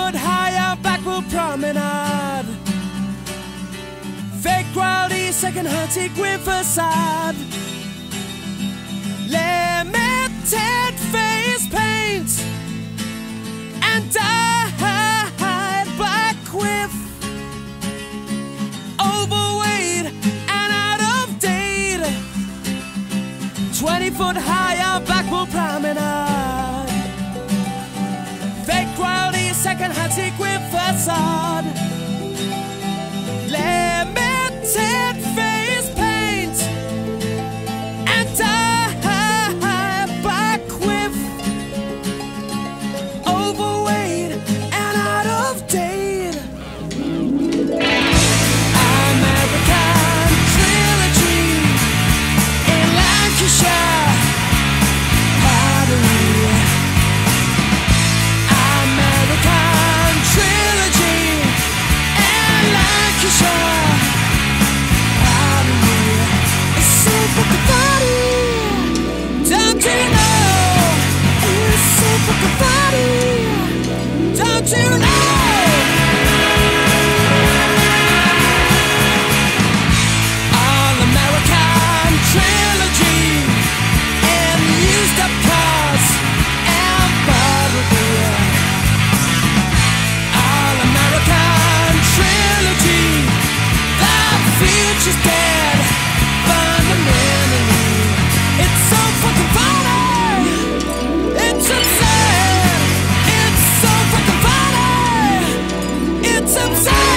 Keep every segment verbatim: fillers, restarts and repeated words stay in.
foot high out Blackpool Promenade. Fake quality, second hand sequin facade. Limited face paint and dyed black quiff. Overweight and out of date. Twenty foot high out Blackpool Promenade. Fake quality, second hand sequin facade. Limited face paint and dyed black quiff. Overweight and out of date. American Trilogy in Lancashire. Pottery. American Trilogy in Lancashire. Pottery. It's so fucking funny. Don't you know? It's so fucking funny. Don't you know? All American Trilogy in used up cars and bottled beer. All American Trilogy, the future's dead fundamentally. It's so fucking funny. It's absurd. It's so fucking funny. It's absurd.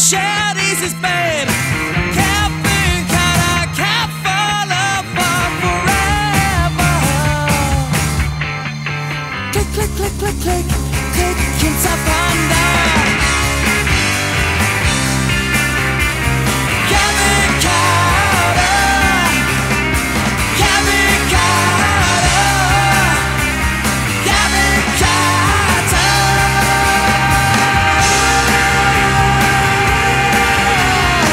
shared easy babe. Can't think how I can't fall apart forever. Click, click, click, click, click, click, can't stop on down. Kevin Carter, Kevin Carter, Kevin Carter.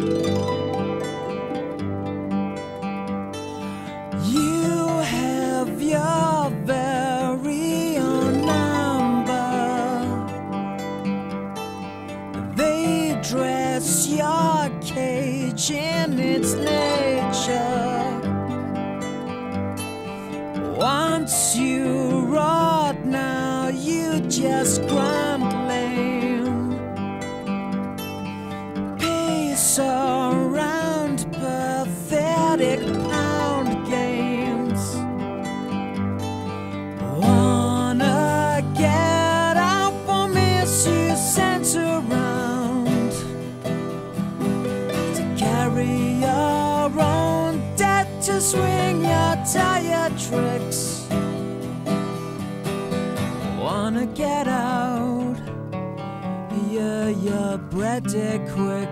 You have your very own number. They dress your cage in its nature. Once you rot, now you just grumbling. Pace around pathetic pound games. Wanna get out for misuse sent around to carry your own debt, to swing your tire tricks. Wanna get out, yeah, you're pretty quick.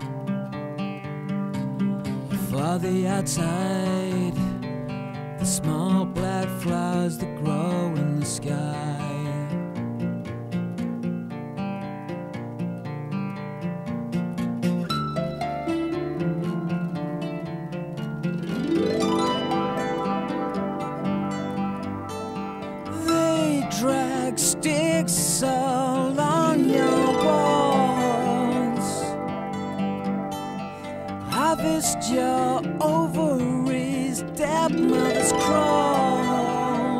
For the outside, the small black flowers that grow in the sky. They drag sticks along your walls, harvest your ovaries, stepmother's crawl.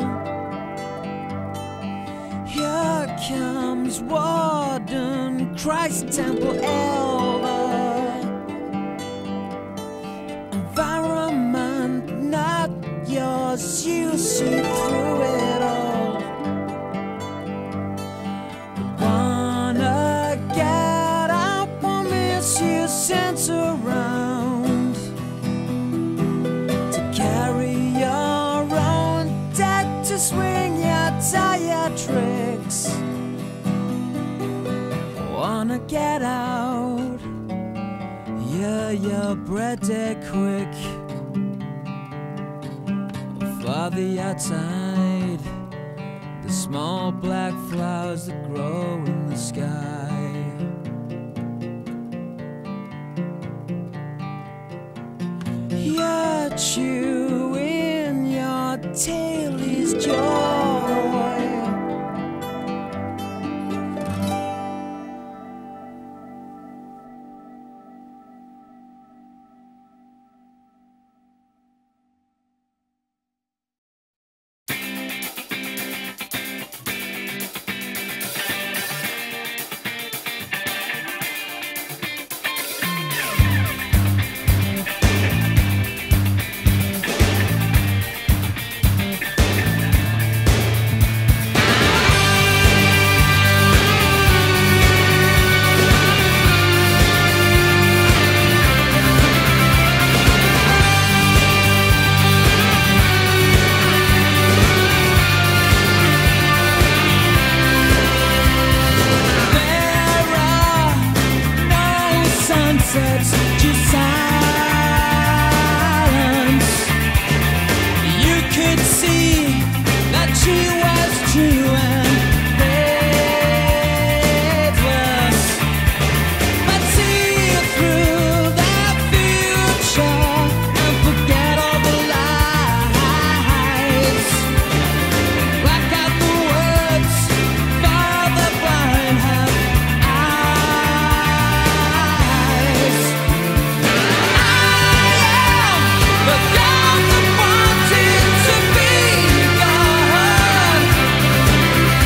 Here comes Warden, Christ Temple elder. Environment not yours, you see through it all. Wanna get out for misuse sent around to carry your own debt, to swing your tire tricks. Wanna get out, yeah, you're pretty quick. For the outside, the small black flowers that grow in the sky. You're chewing your tail is joy. Just silence. You could see that she was true and faithless, but see through the future and forget all the lies. Black out the words for the blind have eyes. But God that wanted to be God.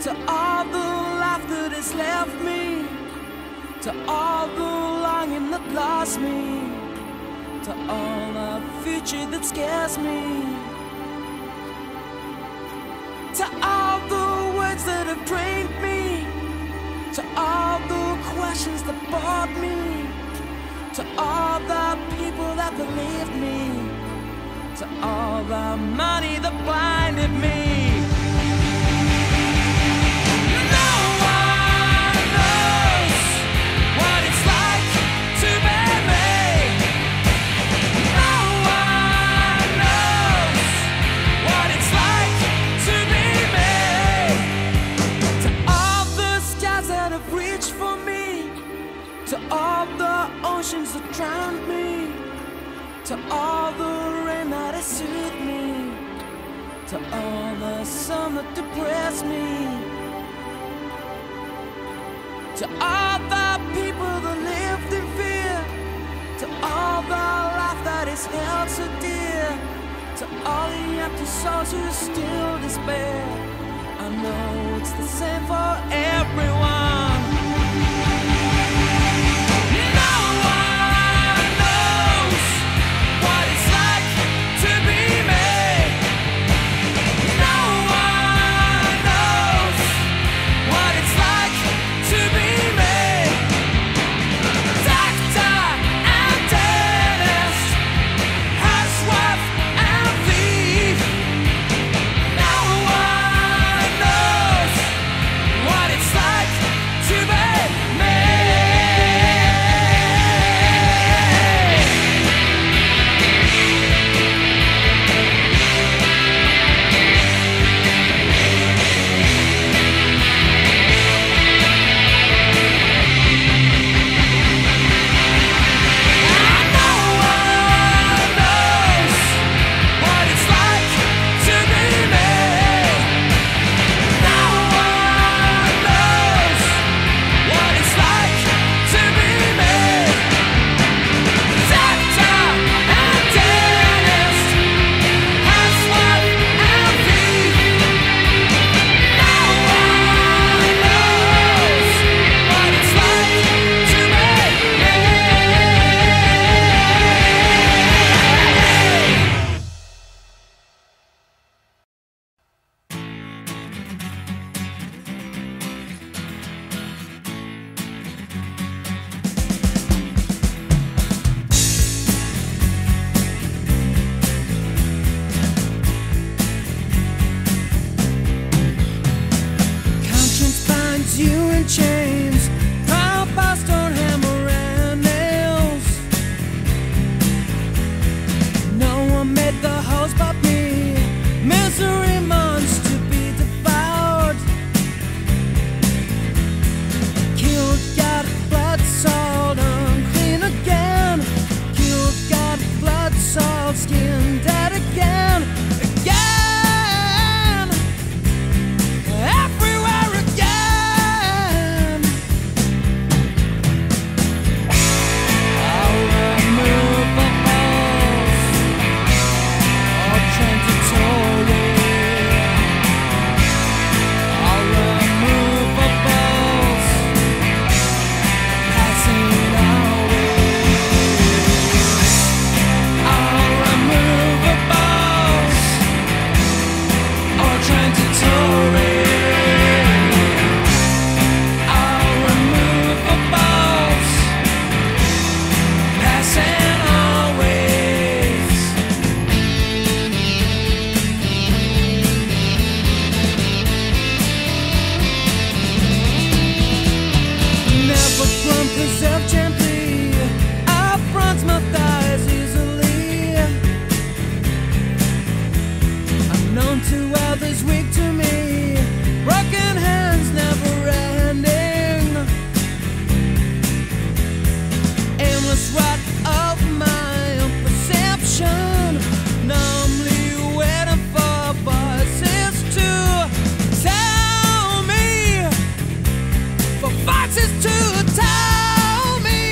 to all the life that has left me, to all the longing that lost me, to all the future that scares me, to all the words that have drained me, to all the questions that bored me, to all the people that believed me, to all the money that blinded me. No one knows what it's like to be me. No one knows what it's like to be me. To all the skies that have reached for me, to all the oceans that drowned me, to all the rain that has soothed me, to all the sun that depressed me, to all the people that lived in fear, to all the life that is held so dear, to all the empty souls who still despair. I know it's the same for everyone. Chains, power by stone, hammer and nails. No one made the house but me. Misery months to be devoured. Killed, got blood, salt, unclean again. Killed, got blood, salt, skin dead again. Again, everywhere again. Preserve gently, I bronze my thighs easily. Unknown to others, weak to me. Broken hands never ending. Aimless rot of my own perception. Numbly waiting for voices to tell me, for voices to tell me.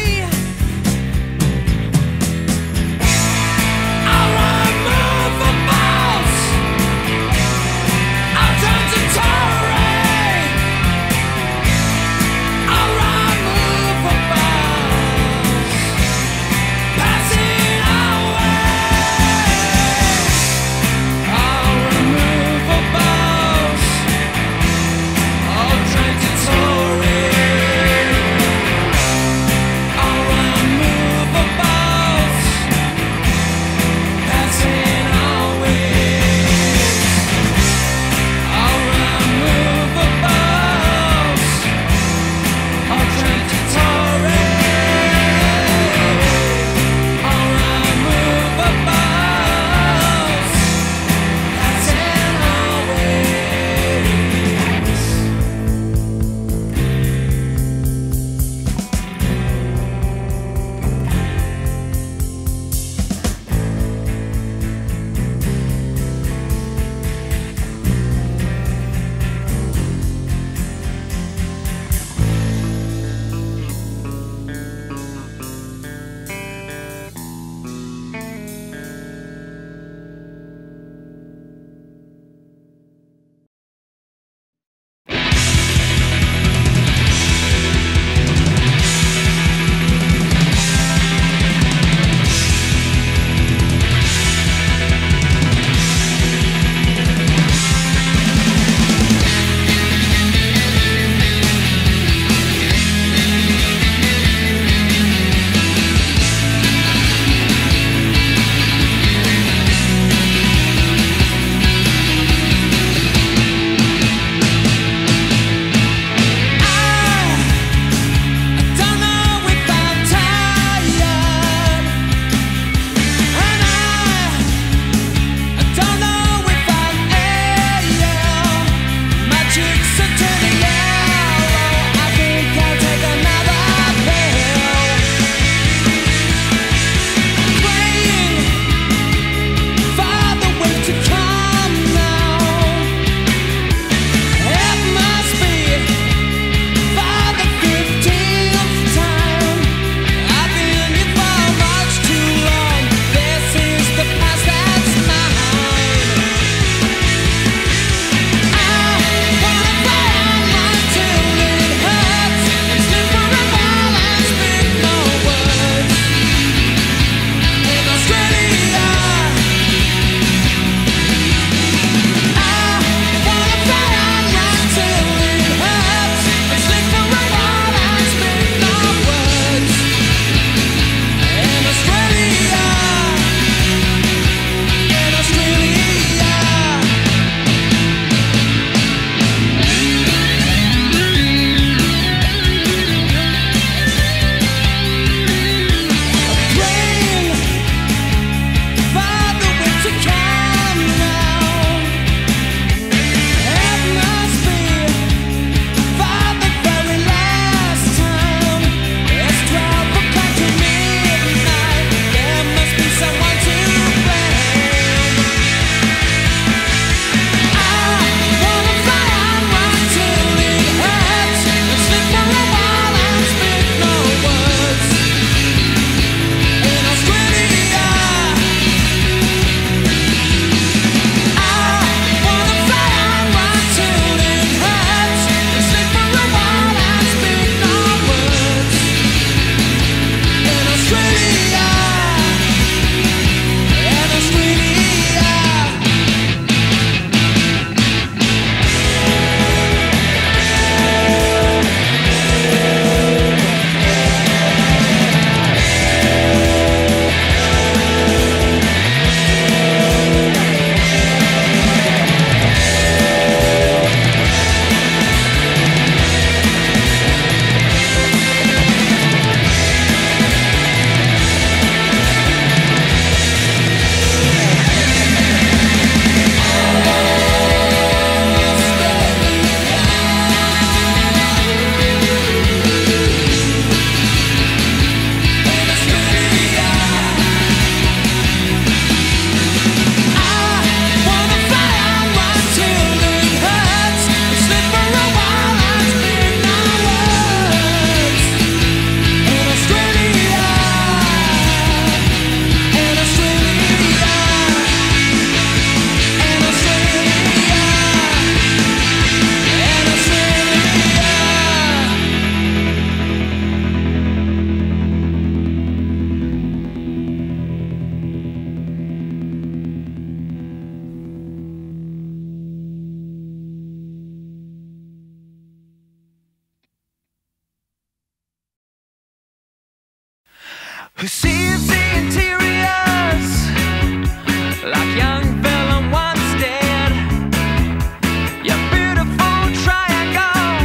who sees the interiors like young villain once did. Your beautiful triangle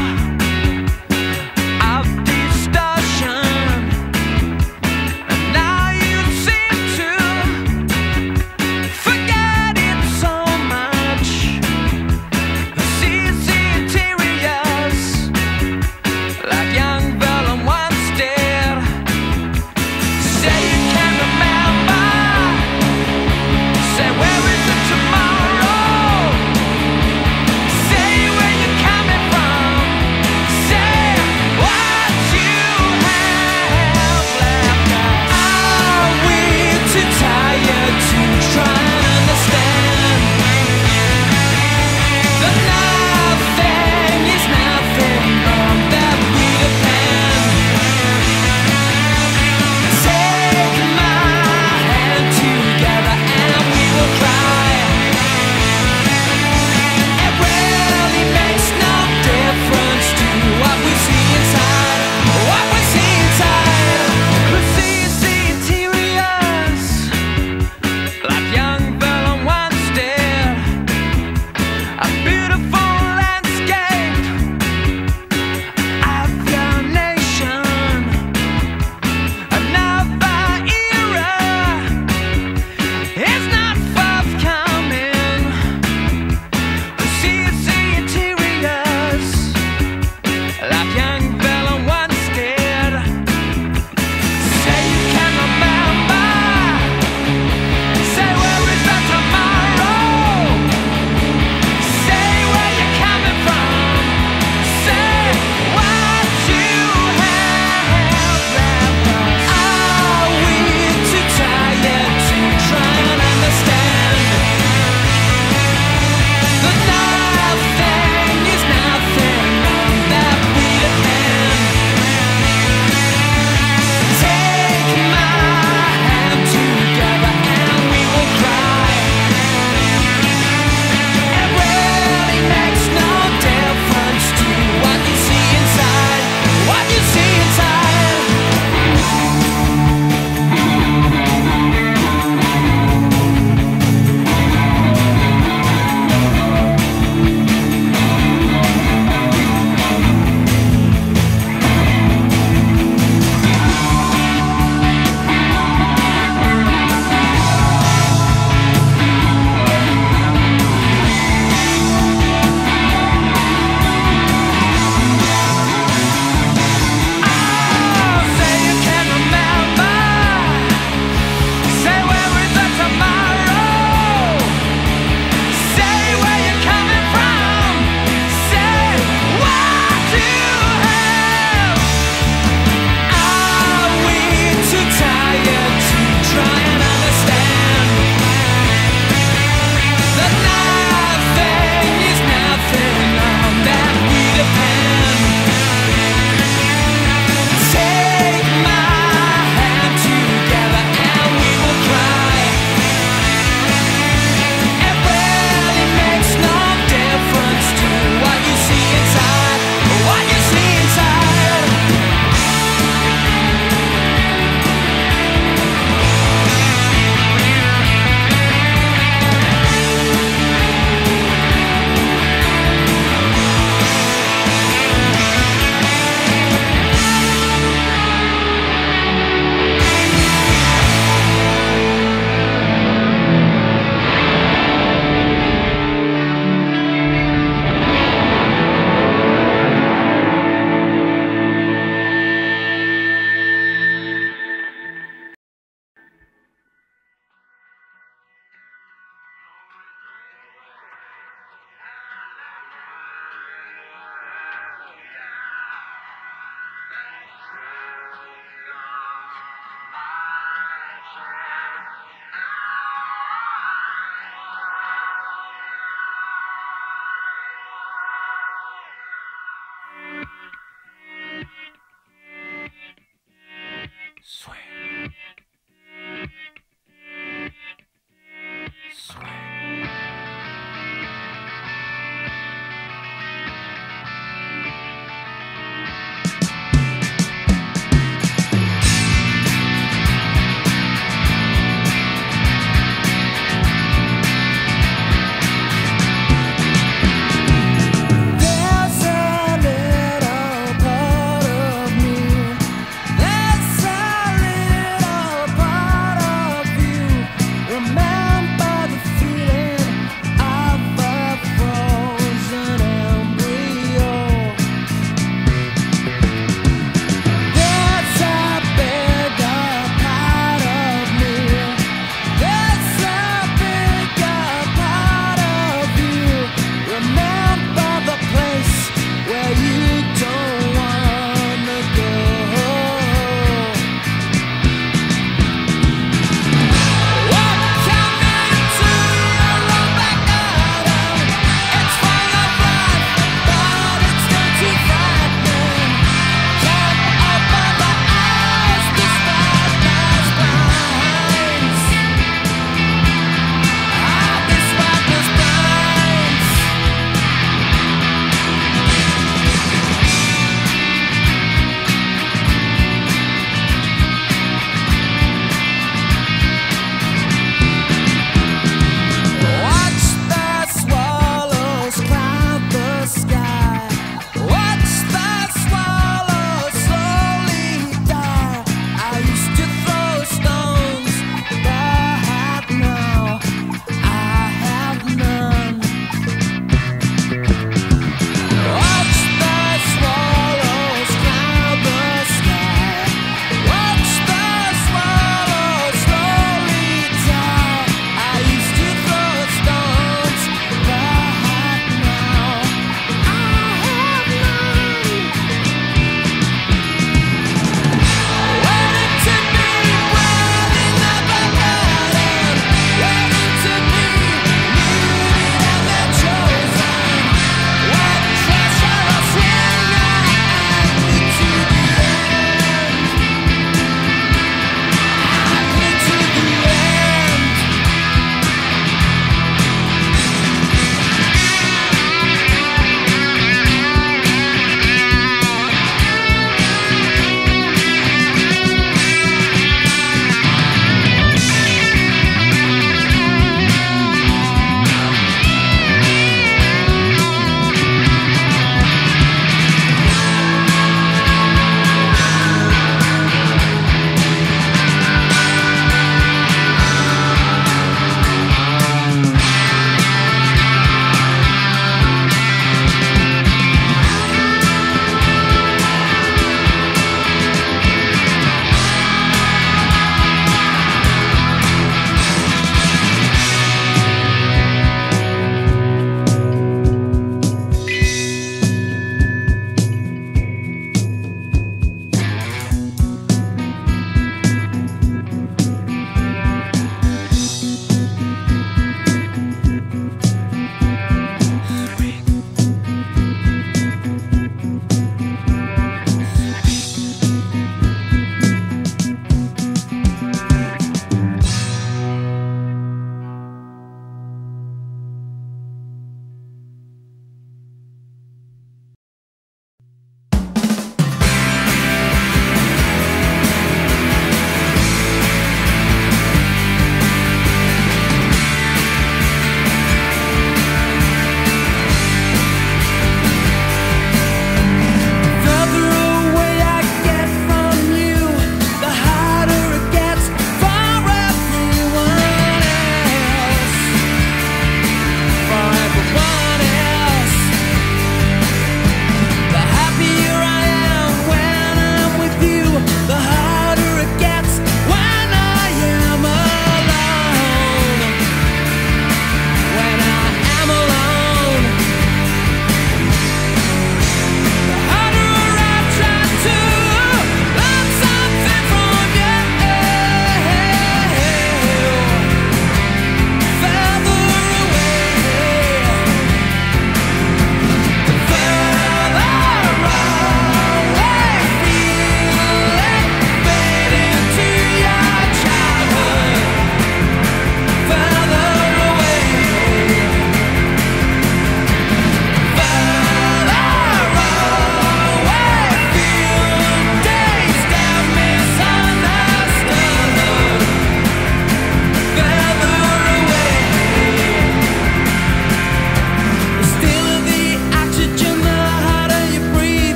of distortion, and now you seem to forget it so much. Who sees the interiors like young villain once did. Say you can remember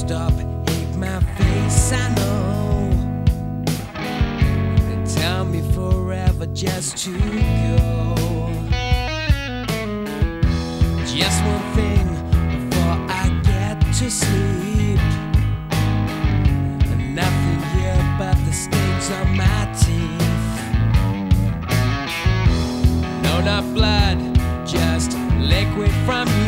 stop, hate my face, I know. And tell me forever just to go. Just one thing before I get to sleep. Nothing here but the stains on my teeth. No, not blood, just liquid from